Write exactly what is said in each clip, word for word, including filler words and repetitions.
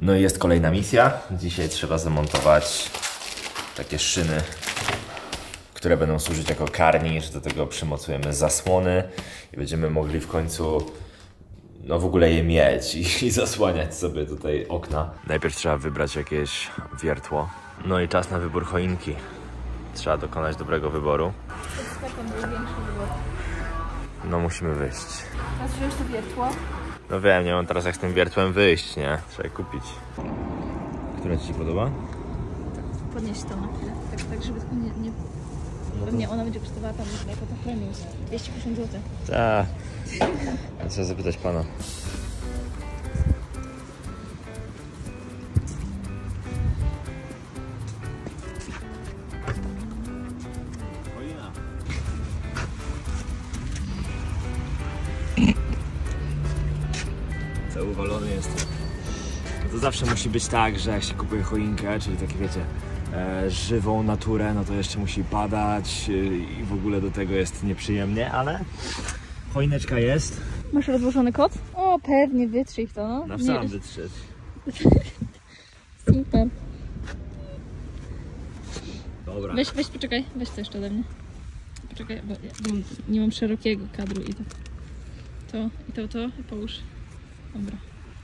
No i jest kolejna misja. Dzisiaj trzeba zamontować takie szyny, które będą służyć jako karnisz. Do tego przymocujemy zasłony i będziemy mogli w końcu no w ogóle je mieć i, i zasłaniać sobie tutaj okna. Najpierw trzeba wybrać jakieś wiertło. No i czas na wybór choinki. Trzeba dokonać dobrego wyboru. No musimy wyjść. Teraz wziąć to wiertło. No wiem, nie mam teraz jak z tym wiertłem wyjść, nie? Trzeba je kupić. Która ci się podoba? Podnieść to na chwilę, tak, tak żeby nie... nie... Pewnie ona będzie kosztowała tam jako to premium dwieście pięćdziesiąt złotych. Tak. Trzeba zapytać pana. Cały uwalony jest. To zawsze musi być tak, że jak się kupuje choinkę, czyli takie wiecie, e, żywą naturę, no to jeszcze musi padać e, i w ogóle do tego jest nieprzyjemnie, ale choineczka jest. Masz rozłożony kot? O, pewnie, wytrzyj w to, no. Na sam wytrzeć. Super. Dobra. Weź, weź, poczekaj, weź to jeszcze ode mnie. Poczekaj, bo ja mam, nie mam szerokiego kadru i to. To, i to, to, i połóż. Dobra.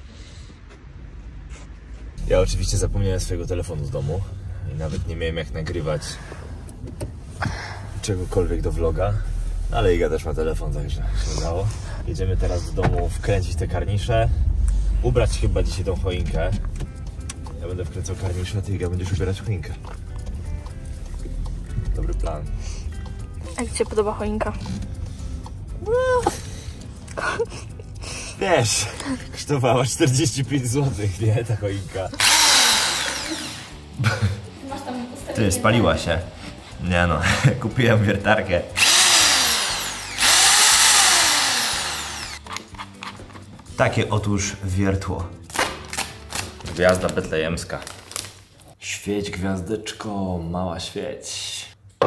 Ja oczywiście zapomniałem swojego telefonu z domu i nawet nie miałem jak nagrywać czegokolwiek do vloga, ale Iga też ma telefon, także się udało. Jedziemy teraz do domu wkręcić te karnisze, ubrać chyba dzisiaj tą choinkę. Ja będę wkręcał karnisze, a ty, Iga, będziesz ubierać choinkę. Dobry plan. Jak ci się podoba choinka? Wiesz, kosztowała czterdzieści pięć złotych, nie? Ta choinka. Ty, spaliła się. Nie no, kupiłem wiertarkę. Takie otóż wiertło. Gwiazda betlejemska. Świeć, gwiazdeczko, mała świeć.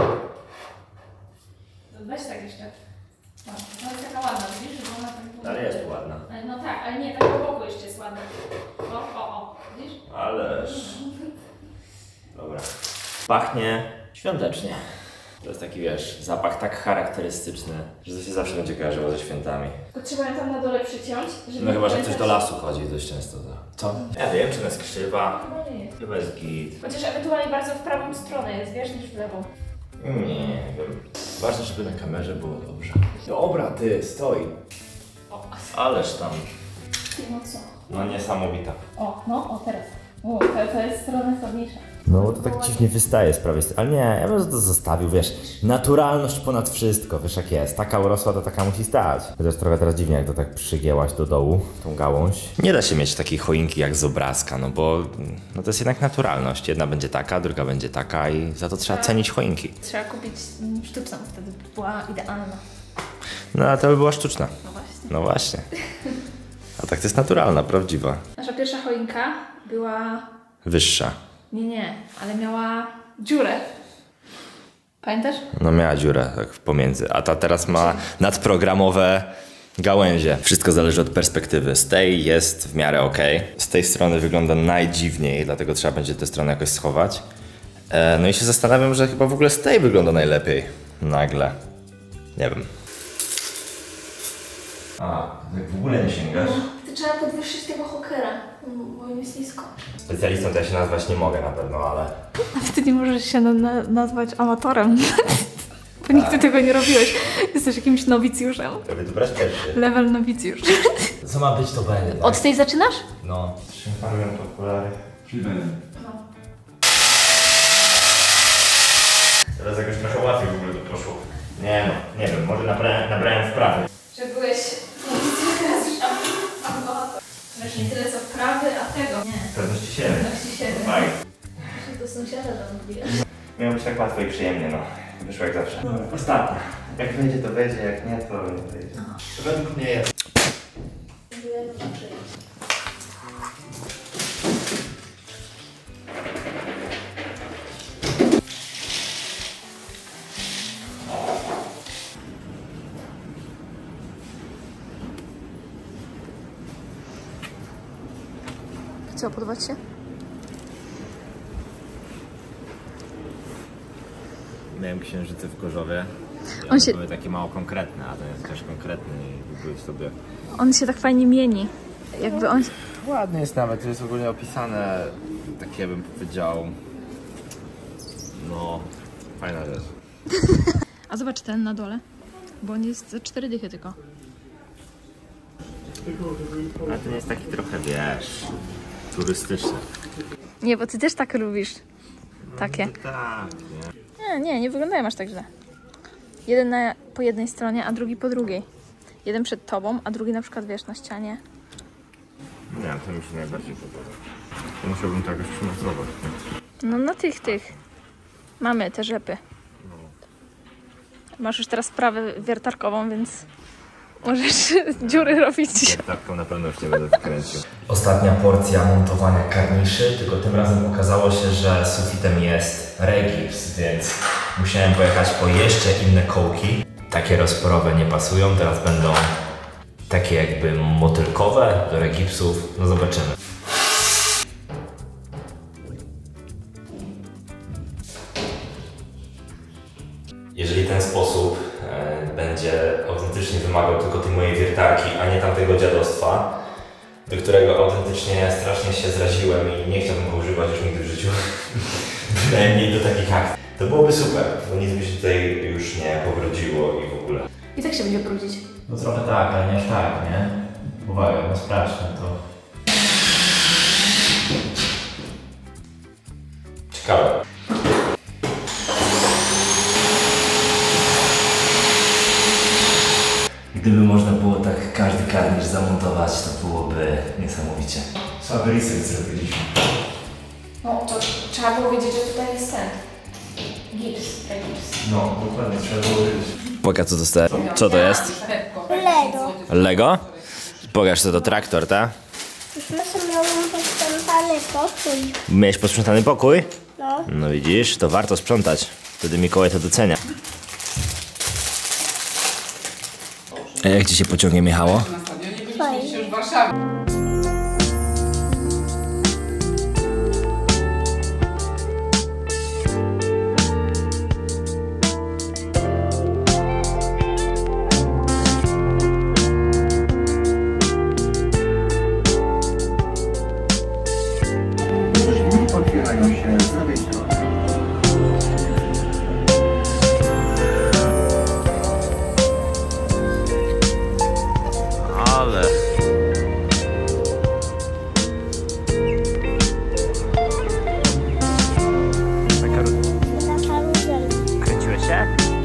Weź tak jeszcze. No, no jest taka ładna, widzisz, że ona tak... Ale jest ładna. No tak, ale nie, tak po boku jeszcze jest ładna. O, o, o, widzisz? Ależ... Dobra. Pachnie świątecznie. To jest taki, wiesz, zapach tak charakterystyczny, że to się zawsze będzie kojarzyło ze świętami. Tylko trzeba ją tam na dole przyciąć, żeby... No chyba, że ktoś do lasu chodzi dość często. To. Co? Ja wiem, czy ona jest krzywa. Chyba nie jest. Chyba jest git. Chociaż ewentualnie bardzo w prawą stronę jest, wiesz, niż w lewą. Nie wiem. Ważne, żeby na kamerze było dobrze. Dobra, ty, stoi. O, Ależ tam. no co? No niesamowita. O, no, o teraz. O, to, to jest strona słabniejsza. No bo to tak dziwnie wystaje z prawej strony. Ale nie, ja bym to zostawił, wiesz. Naturalność ponad wszystko, wiesz jak jest. Taka urosła, to taka musi stać. Chociaż trochę teraz dziwnie, jak to tak przygięłaś do dołu, tą gałąź. Nie da się mieć takiej choinki jak z obrazka, no bo no to jest jednak naturalność. Jedna będzie taka, druga będzie taka i za to trzeba cenić choinki. Trzeba kupić mm, sztuczną, wtedy by była idealna. No a to by była sztuczna. No właśnie. No właśnie. A tak to jest naturalna, prawdziwa. Nasza pierwsza choinka była... Wyższa. Nie, nie, ale miała dziurę. Pamiętasz? No miała dziurę tak pomiędzy, a ta teraz ma nadprogramowe gałęzie. Wszystko zależy od perspektywy. Z tej jest w miarę ok. Z tej strony wygląda najdziwniej, dlatego trzeba będzie tę stronę jakoś schować. E, no i się zastanawiam, że chyba w ogóle z tej wygląda najlepiej. Nagle. Nie wiem. A, tak w ogóle nie sięgasz? Ty trzeba podwyższyć tego hokera, bo jest nisko. Specjalistą to ja się nazwać nie mogę na pewno, ale... Nawet ty nie możesz się na, na, nazwać amatorem, bo nigdy tego nie robiłeś. Jesteś jakimś nowicjuszem. Robię to brać pierwszy. Level nowicjusz. Co ma być, to będzie. Tak? Od tej zaczynasz? No. Szympanuję to okulary. Czyli będę. No. Teraz jakoś trochę łatwiej w ogóle to poszło. Nie no, nie wiem, może nabrałem, nabrałem wprawy. Że byłeś teraz już amator. Wiesz, nie tyle co wprawy, a tego. Nie. Pewności siebie. Pewności siebie. Fajnie. Do sąsiada tam wbijasz. Miało być tak łatwo i przyjemnie, no. Wyszło jak zawsze. Dobra, ostatnia. Jak wyjdzie, to wejdzie, jak nie, to nie wyjdzie. To według mnie jest. chciało podobać się? Miałem księżyce w Gorzowie. On One się... były takie mało konkretne, a ten jest też konkretny i były sobie... On się tak fajnie mieni. Jakby on... Ładny jest nawet, to jest ogólnie opisane, takie bym powiedział... No, fajna rzecz. A zobacz ten na dole, bo on jest za cztery dychy tylko. A ten jest taki trochę, wiesz, turystyczny. Nie, bo ty też tak lubisz. Takie. No, tak, nie? Nie, nie, nie wyglądają aż tak źle. Jeden na, po jednej stronie, a drugi po drugiej. Jeden przed tobą, a drugi na przykład, wiesz, na ścianie. Nie, to mi się najbardziej podoba. To musiałbym to jakoś przymocować. No na tych, tych. Mamy te rzepy. Masz już teraz sprawę wiertarkową, więc możesz dziury robić. Wiertarką na pewno już nie będę wkręcił. Ostatnia porcja montowania karniszy, tylko tym razem okazało się, że sufitem jest regips, więc musiałem pojechać po jeszcze inne kołki. Takie rozporowe nie pasują, teraz będą takie jakby motylkowe do regipsów. No zobaczymy. Jeżeli ten sposób e, będzie autentycznie wymagał tylko tej mojej wiertarki, a nie tamtego dziadostwa, do którego autentycznie strasznie się zraziłem i nie chciałbym go używać już nigdy w życiu, bynajmniej do takich akcji, to byłoby super, bo nic by się tutaj już nie powróciło i w ogóle. I tak się będzie brudzić. No trochę tak, ale nie aż tak, nie? Uwaga, no sprawdźmy to. Ciekawe. Gdyby można było tak każdy karnisz zamontować, to byłoby niesamowicie. Słaby research zrobiliśmy. No to trzeba było wiedzieć, że tutaj jest ten gips, gips. No, dokładnie, trzeba było wiedzieć. Pokaż co dostałem. Co to jest? Lego. Lego? Pokaż co to traktor, tak? Już miałem posprzątany pokój. Miałeś posprzątany pokój? No. No widzisz, to warto sprzątać. Wtedy Mikołaj to docenia. A jak ci się pociągiem jechało? Fajnie. Już w Warszawie. Otwierają się z lewej strony. Ale... Taka... Na karuzel. Kręciłeś się?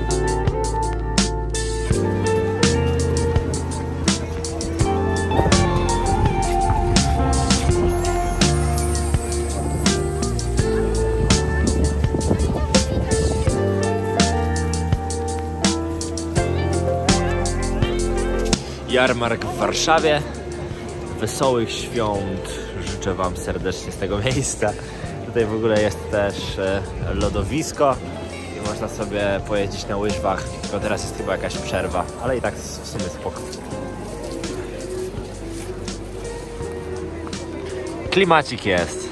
Jarmark w Warszawie. Wesołych świąt życzę wam serdecznie z tego miejsca. Tutaj w ogóle jest też lodowisko i można sobie pojeździć na łyżwach, tylko teraz jest chyba jakaś przerwa, ale i tak w sumie spoko. Klimacik jest.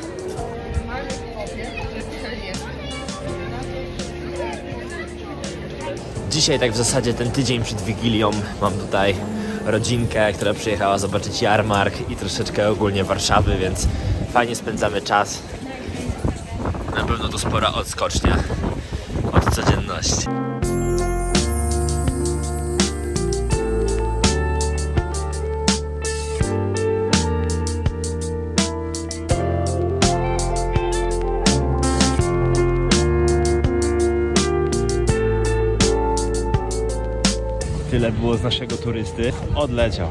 Dzisiaj tak w zasadzie ten tydzień przed Wigilią mam tutaj rodzinkę, która przyjechała zobaczyć jarmark i troszeczkę ogólnie Warszawy, więc fajnie spędzamy czas. Na pewno to spora odskocznia od codzienności. Tyle było z naszego turysty. Odleciał.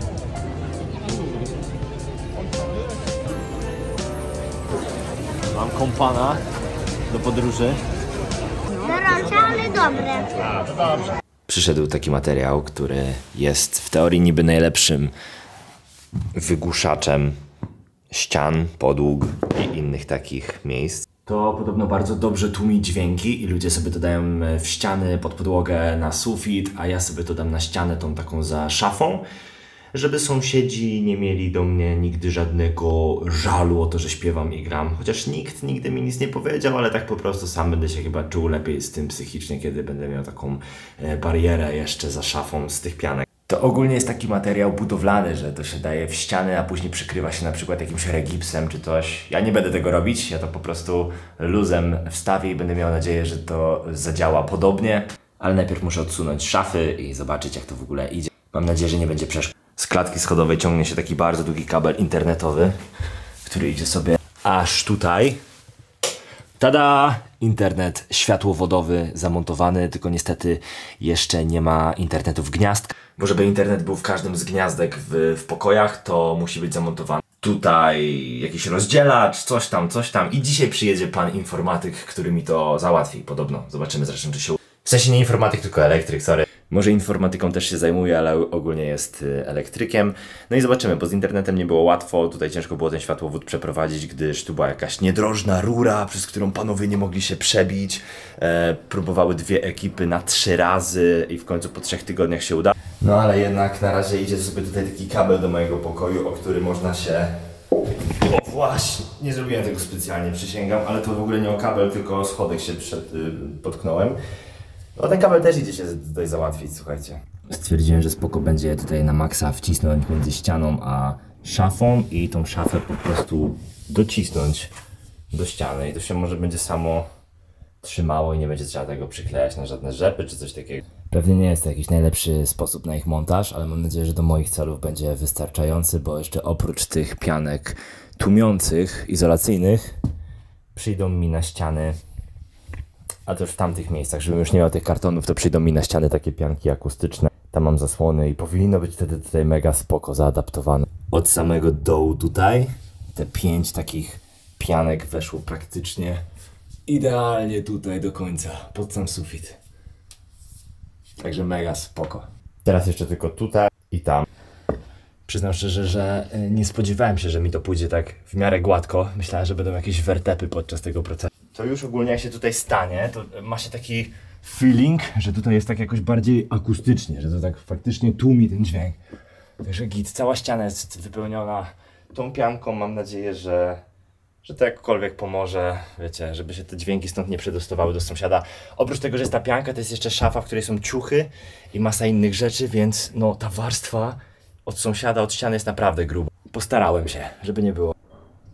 Mam kompana do podróży. Gorące, ale dobre. Przyszedł taki materiał, który jest w teorii niby najlepszym wygłuszaczem ścian, podłóg i innych takich miejsc. To podobno bardzo dobrze tłumi dźwięki i ludzie sobie to dają w ściany, pod podłogę, na sufit, a ja sobie to dam na ścianę tą taką za szafą. żeby sąsiedzi nie mieli do mnie nigdy żadnego żalu o to, że śpiewam i gram. Chociaż nikt nigdy mi nic nie powiedział, ale tak po prostu sam będę się chyba czuł lepiej z tym psychicznie, kiedy będę miał taką barierę jeszcze za szafą z tych pianek. To ogólnie jest taki materiał budowlany, że to się daje w ściany, a później przykrywa się na przykład jakimś regipsem czy coś. Ja nie będę tego robić, ja to po prostu luzem wstawię i będę miał nadzieję, że to zadziała podobnie. Ale najpierw muszę odsunąć szafy i zobaczyć, jak to w ogóle idzie. Mam nadzieję, że nie będzie przeszkód. Z klatki schodowej ciągnie się taki bardzo długi kabel internetowy, który idzie sobie aż tutaj. Tada! Internet światłowodowy zamontowany, tylko niestety jeszcze nie ma internetu w gniazdkach. Bo żeby internet był w każdym z gniazdek w, w pokojach, to musi być zamontowany tutaj jakiś rozdzielacz, coś tam, coś tam. I dzisiaj przyjedzie pan informatyk, który mi to załatwi. Podobno. Zobaczymy zresztą, czy się... W sensie nie informatyk, tylko elektryk, sorry. Może informatyką też się zajmuje, ale ogólnie jest elektrykiem. No i zobaczymy, bo z internetem nie było łatwo. Tutaj ciężko było ten światłowód przeprowadzić, gdyż tu była jakaś niedrożna rura, przez którą panowie nie mogli się przebić. E, próbowały dwie ekipy na trzy razy i w końcu po trzech tygodniach się udało. No ale jednak na razie idzie sobie tutaj taki kabel do mojego pokoju, o który można się... O właśnie, nie zrobiłem tego specjalnie, przysięgam, ale to w ogóle nie o kabel, tylko o schodek się przed, y, potknąłem. No ten kabel też idzie się tutaj załatwić, słuchajcie. Stwierdziłem, że spoko będzie je tutaj na maksa wcisnąć między ścianą a szafą i tą szafę po prostu docisnąć do ściany i to się może będzie samo trzymało i nie będzie trzeba tego przyklejać na żadne rzepy czy coś takiego. Pewnie nie jest to jakiś najlepszy sposób na ich montaż, ale mam nadzieję, że do moich celów będzie wystarczający, bo jeszcze oprócz tych pianek tłumiących, izolacyjnych przyjdą mi na ściany, a to już w tamtych miejscach, żebym już nie miał tych kartonów, to przyjdą mi na ściany takie pianki akustyczne. Tam mam zasłony i powinno być wtedy tutaj mega spoko zaadaptowane. Od samego dołu tutaj te pięć takich pianek weszło praktycznie idealnie tutaj do końca, pod sam sufit. Także mega spoko. Teraz jeszcze tylko tutaj i tam. Przyznam szczerze, że nie spodziewałem się, że mi to pójdzie tak w miarę gładko. Myślałem, że będą jakieś wertepy podczas tego procesu. To już ogólnie jak się tutaj stanie, to ma się taki feeling, że tutaj jest tak jakoś bardziej akustycznie, że to tak faktycznie tłumi ten dźwięk. Także git, cała ściana jest wypełniona tą pianką. Mam nadzieję, że, że to jakkolwiek pomoże, wiecie, żeby się te dźwięki stąd nie przedostawały do sąsiada. Oprócz tego, że jest ta pianka, to jest jeszcze szafa, w której są ciuchy i masa innych rzeczy, więc no ta warstwa od sąsiada, od ściany jest naprawdę gruba. Postarałem się, żeby nie było.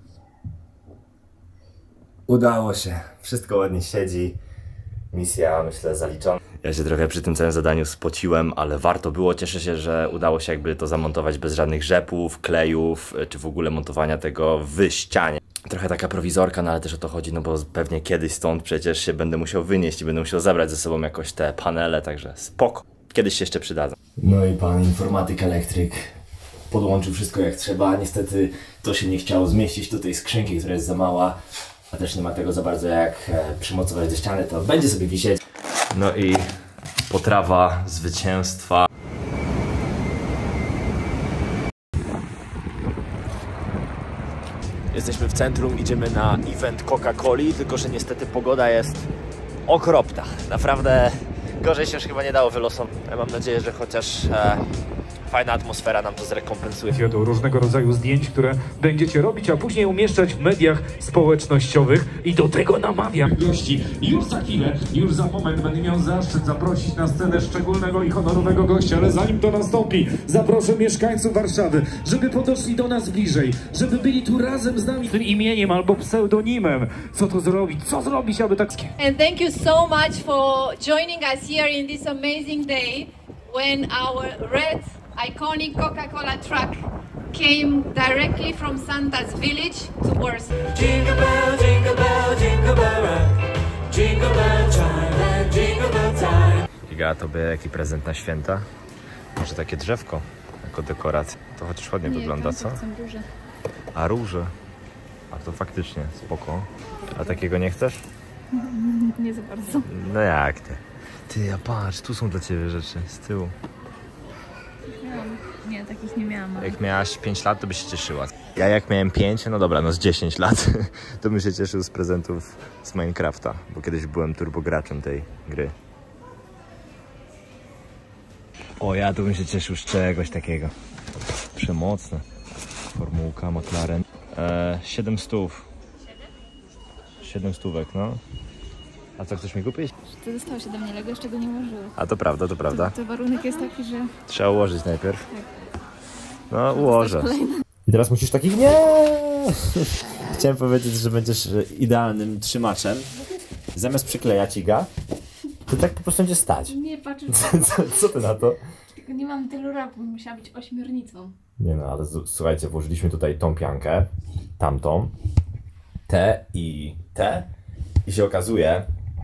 Udało się. Wszystko ładnie siedzi. Misja, myślę, zaliczona. Ja się trochę przy tym całym zadaniu spociłem, ale warto było. Cieszę się, że udało się jakby to zamontować bez żadnych rzepów, klejów, czy w ogóle montowania tego w ścianie. Trochę taka prowizorka, no ale też o to chodzi, no bo pewnie kiedyś stąd przecież się będę musiał wynieść i będę musiał zabrać ze sobą jakoś te panele, także spoko. Kiedyś się jeszcze przydadzą. No i pan informatyk, elektryk podłączył wszystko jak trzeba. Niestety to się nie chciało zmieścić do tej skrzynki, która jest za mała. A też nie ma tego za bardzo jak e, przymocować do ściany, to będzie sobie wisieć. No i potrawa zwycięstwa. Jesteśmy w centrum, idziemy na event Coca-Coli, tylko że niestety pogoda jest okropna. Naprawdę gorzej się już chyba nie dało wylosować. Ja mam nadzieję, że chociaż e, fajna atmosfera nam to zrekompensuje. Do różnego rodzaju zdjęć, które będziecie robić, a później umieszczać w mediach społecznościowych i do tego namawiam gości. Już za chwilę, już za moment będę miał zaszczyt zaprosić na scenę szczególnego i honorowego gościa, ale zanim to nastąpi, zaproszę mieszkańców Warszawy, żeby podeszli do nas bliżej, żeby byli tu razem z nami tym imieniem albo pseudonimem. Co to zrobić? Co zrobić, aby tak... And thank you so much for joining us here in this amazing day when our red iconic Coca-Cola truck came directly from Santa's village to Warsaw. Jingle bell, jingle bell, jingle bell rock. Jingle bell chime and jingle bell time. Giga, tobie jaki prezent na święta? Może takie drzewko jako dekoracja. To chociaż ładnie Nie, wygląda, tam co? chcę róże. A róże? A to faktycznie spoko. A takiego nie chcesz? Nie za bardzo. No jak ty? Ty, a patrz, tu są dla ciebie rzeczy z tyłu. Miałam. Nie, takich nie miałam. Ale... Jak miałaś pięć lat, to byś się cieszyła. Ja jak miałem pięć, no dobra, no z dziesięć lat, to bym się cieszył z prezentów z Minecrafta, bo kiedyś byłem turbograczem tej gry. O, ja tu bym się cieszył z czegoś takiego. Przemocne. Formułka McLaren. E, siedem stów. siedem stówek, no. A co, chcesz mi kupić? Ty dostałeś ode mnie Lego, jeszcze go nie ułożyłeś. A to prawda, to prawda. To, to warunek jest taki, że... Trzeba ułożyć najpierw. No, ułożę. I teraz musisz takich... Nie! Chciałem powiedzieć, że będziesz idealnym trzymaczem. Zamiast przyklejać iga, to tak po prostu będzie stać. Nie, patrz, Co, co ty na to? tylko nie mam tylu rapu, musiała być ośmiornicą. Nie no, ale z- słuchajcie, włożyliśmy tutaj tą piankę, tamtą, tę i tę i się okazuje...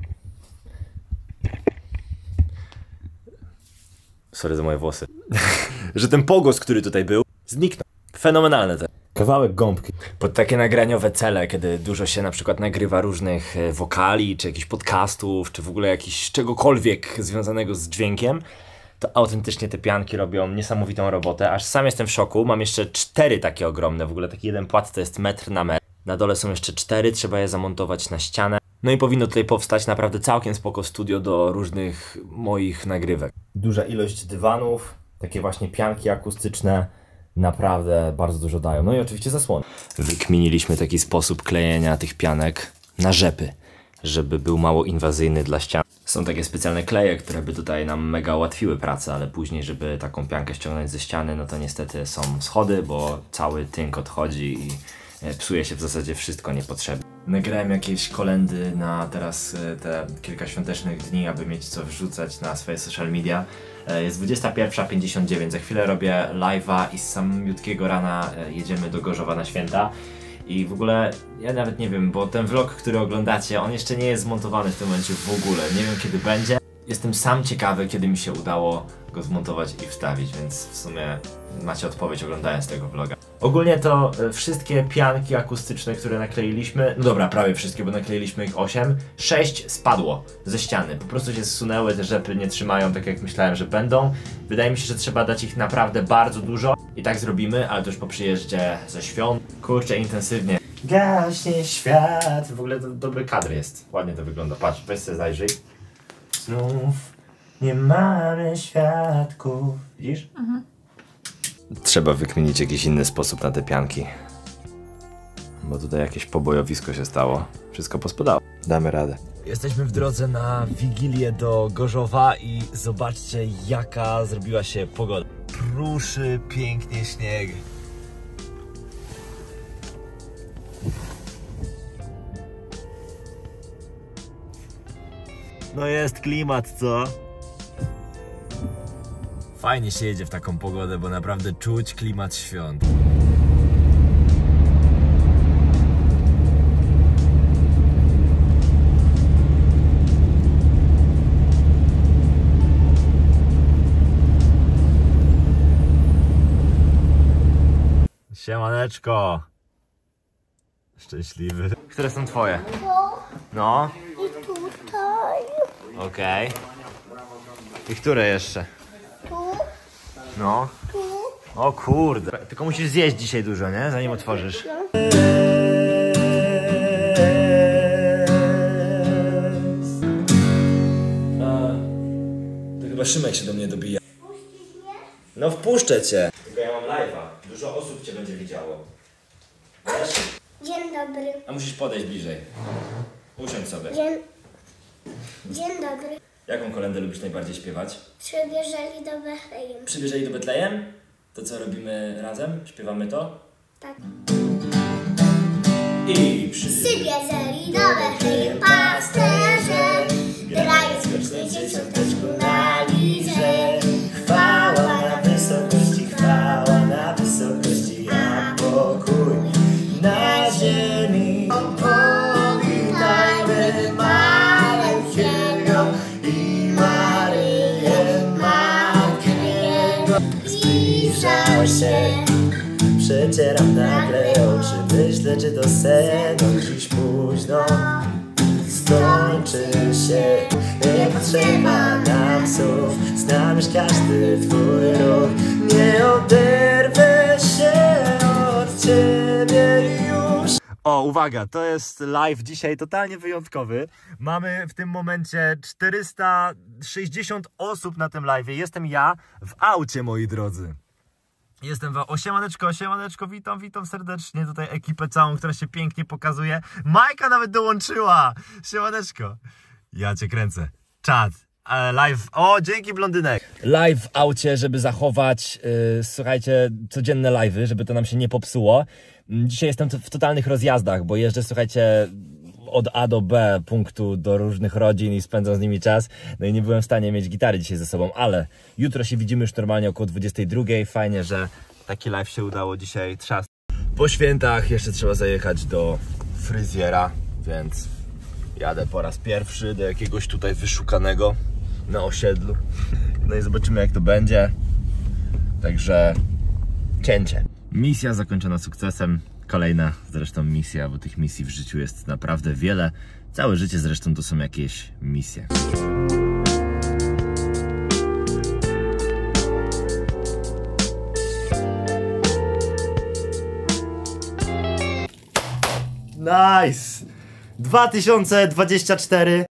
Sorry za moje włosy. że ten pogłos, który tutaj był, zniknął. Fenomenalne te. Kawałek gąbki. Pod takie nagraniowe cele, kiedy dużo się na przykład nagrywa różnych e, wokali, czy jakichś podcastów, czy w ogóle jakiś czegokolwiek związanego z dźwiękiem, to autentycznie te pianki robią niesamowitą robotę, aż sam jestem w szoku. Mam jeszcze cztery takie ogromne, w ogóle taki jeden płat to jest metr na metr. Na dole są jeszcze cztery, trzeba je zamontować na ścianę. No i powinno tutaj powstać naprawdę całkiem spoko studio do różnych moich nagrywek. Duża ilość dywanów, takie właśnie pianki akustyczne, naprawdę bardzo dużo dają. No i oczywiście zasłony. Wykminiliśmy taki sposób klejenia tych pianek na rzepy, żeby był mało inwazyjny dla ścian. Są takie specjalne kleje, które by tutaj nam mega ułatwiły pracę, ale później, żeby taką piankę ściągnąć ze ściany, no to niestety są schody, bo cały tynk odchodzi i psuje się w zasadzie wszystko niepotrzebne. Nagrałem jakieś kolendy na teraz te kilka świątecznych dni, aby mieć co wrzucać na swoje social media. Jest dwudziesta pierwsza pięćdziesiąt dziewięć, za chwilę robię live'a i z samiutkiego rana jedziemy do Gorzowa na święta. I w ogóle ja nawet nie wiem, bo ten vlog, który oglądacie, on jeszcze nie jest zmontowany w tym momencie w ogóle. Nie wiem kiedy będzie. Jestem sam ciekawy, kiedy mi się udało go zmontować i wstawić, więc w sumie macie odpowiedź oglądając tego vloga. Ogólnie to e, wszystkie pianki akustyczne, które nakleiliśmy, no dobra, prawie wszystkie, bo nakleiliśmy ich osiem, sześć spadło ze ściany. Po prostu się zsunęły, te rzepy nie trzymają tak jak myślałem, że będą. Wydaje mi się, że trzeba dać ich naprawdę bardzo dużo i tak zrobimy, ale to już po przyjeździe ze świąt. Kurczę, intensywnie. Gaśnie świat. W ogóle to dobry kadr jest. Ładnie to wygląda. Patrz, weź sobie zajrzyj. Znów nie mamy świadków. Widzisz? Mhm. Trzeba wykminić jakiś inny sposób na te pianki. Bo tutaj jakieś pobojowisko się stało. Wszystko pospadało. Damy radę. Jesteśmy w drodze na Wigilię do Gorzowa i zobaczcie jaka zrobiła się pogoda. Pruszy pięknie śnieg. No jest klimat, co? Fajnie się jedzie w taką pogodę, bo naprawdę czuć klimat świąt. Siemaneczko. Szczęśliwy. Które są twoje? No. I tutaj. Okej. Okay. I które jeszcze? Tu. No. Tu. O kurde. Tylko musisz zjeść dzisiaj dużo, nie? Zanim otworzysz. To chyba Szymek się do mnie dobija. No wpuszczę cię. Tylko ja mam live'a. Dużo osób cię będzie widziało. Wiesz? Dzień dobry. A musisz podejść bliżej. Usiądź sobie. Dzień, Dzień dobry. Jaką kolędę lubisz najbardziej śpiewać? Przybierzeli do Betlejem. Przybierzeli do Betlejem? To co robimy razem? Śpiewamy to? Tak. I przybierzeli. Przybierzeli do Betlejem pasterze, grając skocznie dzieciąteczku na lirze. Chwała na wysokości, chwała na wysokości, a pokój na ziemi. Powitajmy maleńkiego i Maryję, Matkę Jego. Zbliża się, przecieram nagle oczy, myślę, czy to sen, dziś późno skończy się. Nie potrzeba nam słów, znam już każdy twój ruch. Nie oderwę się od ciebie już. O, uwaga, to jest live dzisiaj totalnie wyjątkowy. Mamy w tym momencie czterysta sześćdziesiąt osób na tym live. Jestem ja w aucie, moi drodzy. Jestem w... O, siemaneczko, siemaneczko, witam, witam serdecznie tutaj ekipę całą, która się pięknie pokazuje. Majka nawet dołączyła! Siemaneczko. Ja cię kręcę. Czad. Live. O, dzięki blondynek. Live w aucie, żeby zachować, yy, słuchajcie, codzienne live'y, żeby to nam się nie popsuło. Dzisiaj jestem w totalnych rozjazdach, bo jeżdżę, słuchajcie, od A do B punktu do różnych rodzin i spędzam z nimi czas. No i nie byłem w stanie mieć gitary dzisiaj ze sobą, ale jutro się widzimy już normalnie około dwudziestej drugiej. Fajnie, że taki live się udało dzisiaj. Trzas. Po świętach jeszcze trzeba zajechać do fryzjera, więc jadę po raz pierwszy do jakiegoś tutaj wyszukanego na osiedlu. No i zobaczymy, jak to będzie. Także cięcie. Misja zakończona sukcesem. Kolejna zresztą misja, bo tych misji w życiu jest naprawdę wiele. Całe życie zresztą to są jakieś misje. Nice! dwa tysiące dwudziesty czwarty